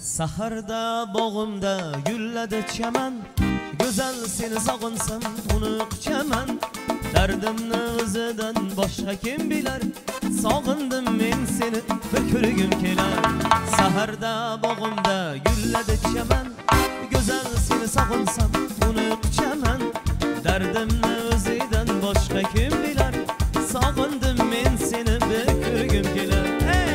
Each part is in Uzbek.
Saharda bog'imda gulladi chaman, go'zal seni sog'insam uni quchaman. Dardimni o'zidan boshqa kim bilar, sog'indim men seni bir ko'rgim kelar. Saharda bog'imda gulladi chaman, go'zal seni sog'insam uni quchaman. Dardimni o'zidan boshqa kim bilar, sog'indim men seni bir ko'rgim kelar.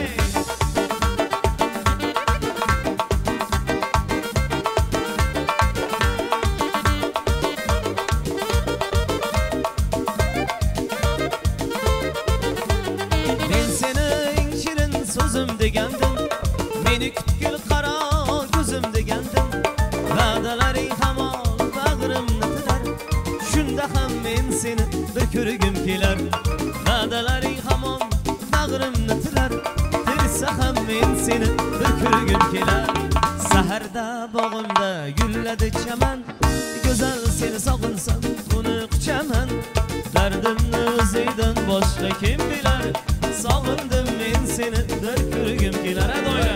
Sözüm degandim, meni kutgil qaro ko'zim degandim. Va'dalaring hamon bag'rimni tilar, shunda ham men seni bir ko'rgim kelar. Va'dalaring hamon bag'rimni tilar, tilsa ham men seni bir ko'rgim kelar. Saharda bog'imda gulladi chaman, go'zal seni sog'insam uni quchaman. Dardimni o'zingdan boshqa kim bilar, sog'indim men seni bir ko'rgim kelar. Adoya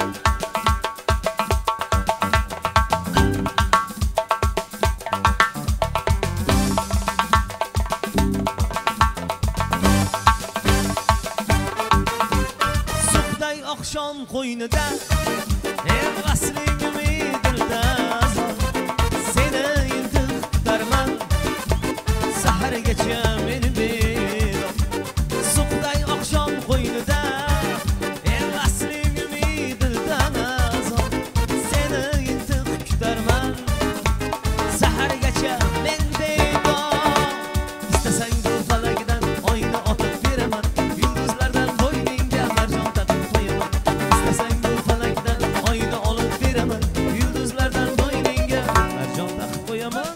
suqday oqshom qo'ynida vasling umidilda seni intiq kutarman, sahargacha meni bero. Suqday oqshom qo'ynida vasling umidilda seni intiq kutarman, sahargacha men bedor. Istasang bu falakdan oyni otib beraman, yulduzlardan bo'yningga marjon taqib qo'yaman. Istasang bu falakdan oyni olib beraman, yulduzlardan bo'yningga marjon taqib qo'yaman.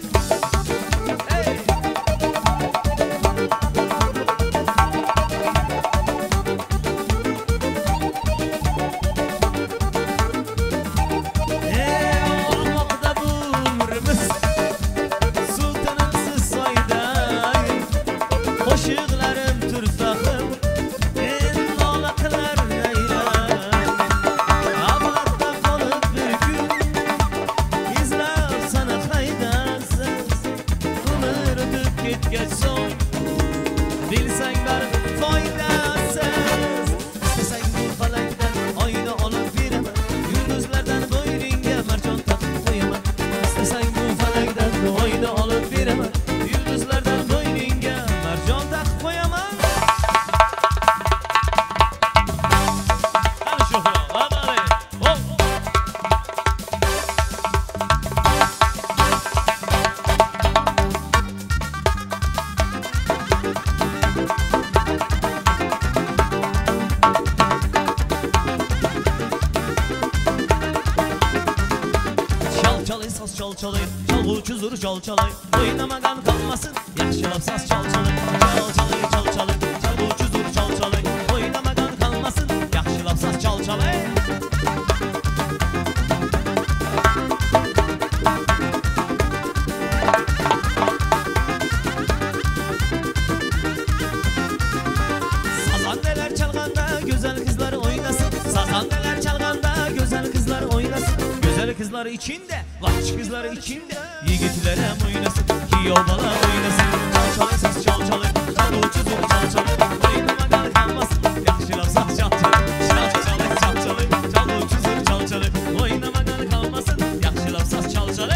Qo'shiqlarim turfaqim, nola qilar naylar. Abadda qolib bir kun, izlab sana haydasiz. Umr o'tib ketgach so'ng, bilsang baribir foydasiz. Istasang bu falakdan oyni olib beraman, yulduzlardan bo'yningga marjon taqib qo'yaman. Istasang bu falakdan oyni olib beraman, yulduzlardan bo'yningga marjon taqib qo'yaman. Ana shu Çalçalay, çalg'uvchi zur çalçalay, o'ynamagan qolmasin, yaxshilab sas çalçalay. Çalçalay, çalçalay, çalg'uvchi zur çalçalay, o'ynamagan qolmasin, yaxshilab sas çalçalay. Sazandeler çalganda güzel kızlar oynasın, sazandeler çalganda güzel kızlar oynasın. Güzel kızlar içinde, vaç kızlar içinde, yigitler hem oynasın, kiyov bala oynasın. Çalçalay saz çalçalay, çalg'uvchi zur çalçalay, oynamagan qolmasin, yaxshilab saz çalçalay. Çalçalay çalçalay, çalg'uvchi zur çalçalay, oynamagan qolmasin, yaxshilab saz çalçalay.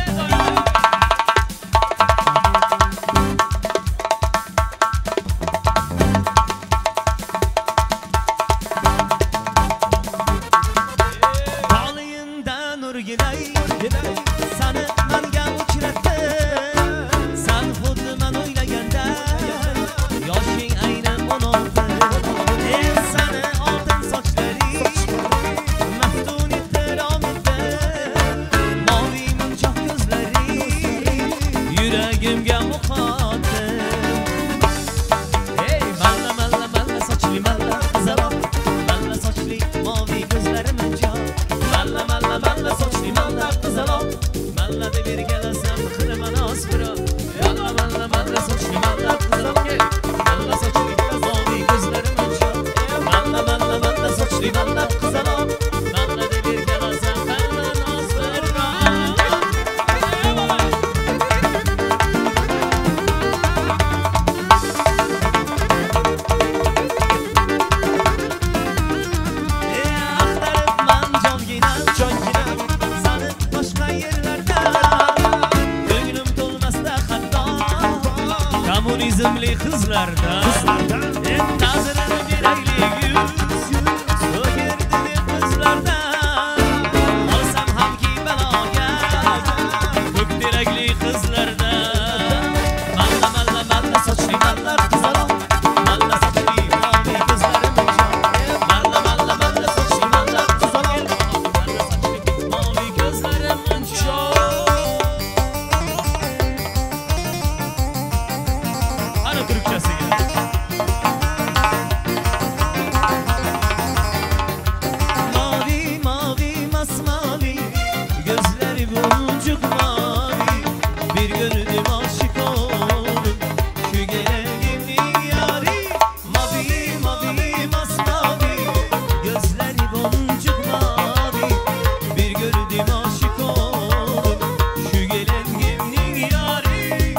Toliyinda nurginay, sani menga uchratdi, san xuddi men o'ylaganda yoshing aynan 16. Sani oltin sochlaring maftun ehtiromida, moviy munchoq ko'zlaring yuragimga muqaddim. Malla malla malla sochli malla qizaloq, malla sochli moviy ko'zlarim munchoq. Malla malla malla sochli malla qizaloq, malla deb ergalasam sevimli kızlardan Nazırını bireyli yüz Sökürdü kızlardan Olsam hamki belaya Kök direkli kızlardan Malla saçlı mallar kızarım Malla saçlı mavi kızlarım Malla saçlı mallar kızarım Malla saçlı mavi kızlarım Ana Türkçesi Mavi mavi masmavi Gözleri boncuk mavi Bir gördüm aşık oldum Şu gelenin yari Mavi mavi masmavi Gözleri boncuk mavi Bir gördüm aşık oldum Şu gelenin yari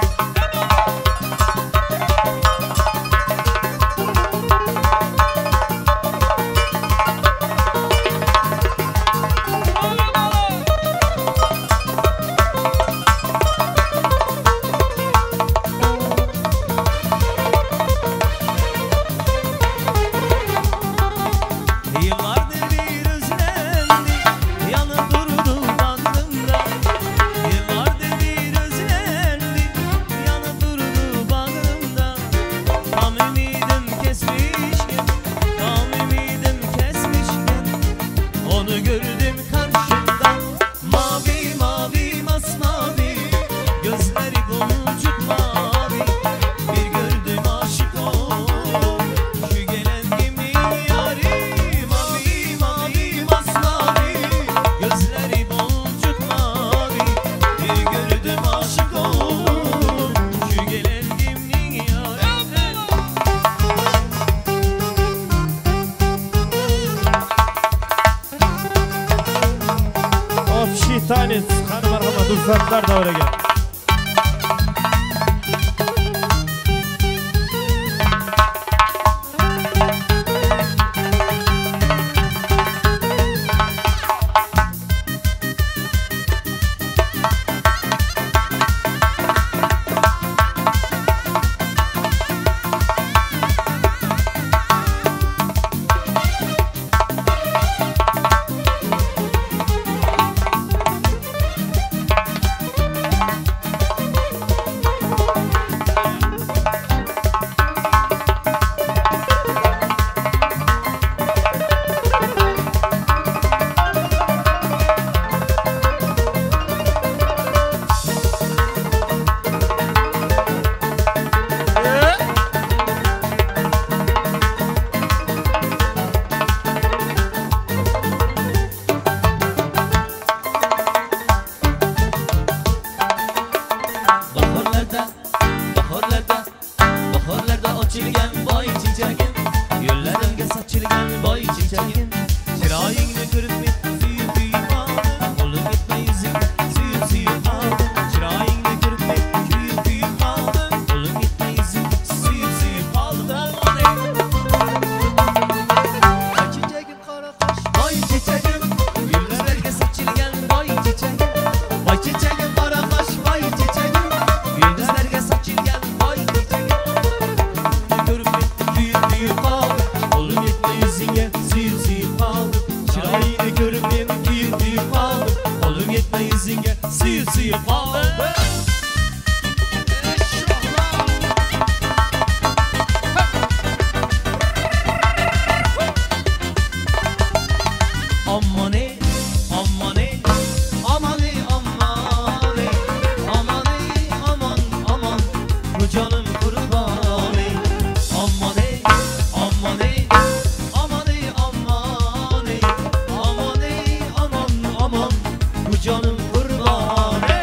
Yıllardır bir özlendi, yanı durdu bağrımda. Yıllardır bir özlendi, yanı durdu bağrımda. Tam ümidim kesmişken, onu gördüm karşımda. Mavi mavi masmavi, gözleri boncuk mavi. Bir gördüm aşık oldum, şu gelen gibi yari. Mavi mavi masmavi, gözleri boncuk mavi. Bir gördüm aşık oldum, şu gelen gibi yari. Общий танец. Hanım arkama dursaklar da oraya gel. Bahorlarda açılgan boy çiçeğim Yo'llarimga sochilgan boy çiçeğim Chiroyingni ko'rib men suyib qoldim Qo'lim yetmay yuzingga suyib qoldim Chiroyingni ko'rib men suyib qoldim Qo'lim yetmay yuzingga suyib qoldim Boy çiçeğim qora qosh boy çiçeğim Yo'llarimga sochilgan boy çiçeğim Boy çiçeğim qora qosh boy çiçeğim Yo'llarimga sochilgan boy çiçeğim Oğlum yetme yüzüne suyup kaldım Çırağını görüp beni büyütüp kaldım Oğlum yetme yüzüne suyup kaldım Ammane, ammane, amane, amane Amane, aman, aman Bu canım kurbanı Ammane, ammane, amane, amane Amane, aman, aman Bu canım kurbanı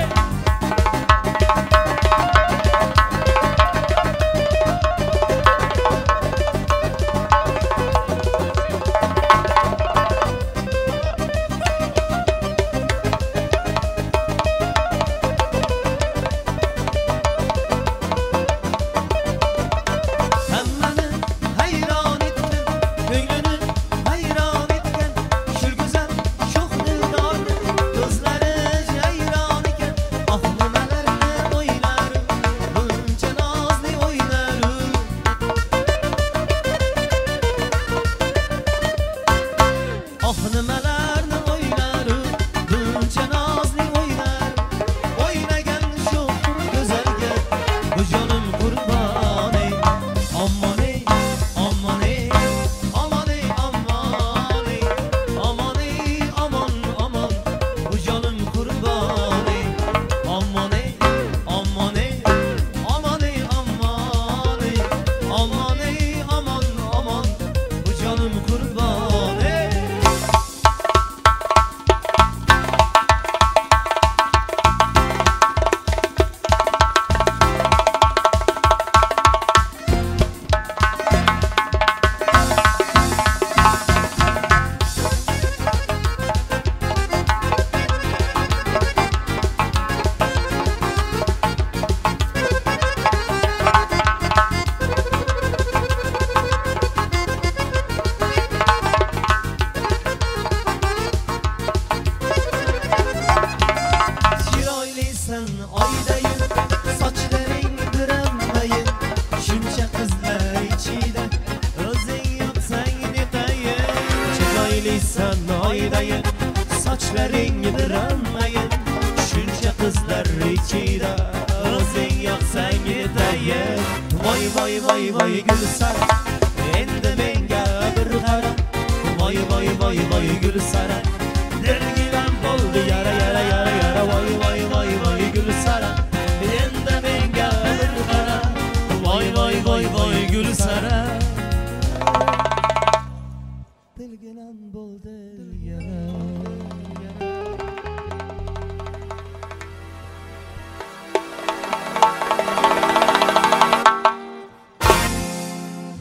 Ko'zlaringni birammayin shuncha qizlar ichida o'zing yoqsang yetayin voy voy voy voy Gulsara endi menga bir qara voy voy voy voy Gulsara dilgidan bo'ldi yara yara yara yara voy voy voy voy Gulsara endi menga bir qara voy voy voy voy Gulsara dilgidan bo'ldi yara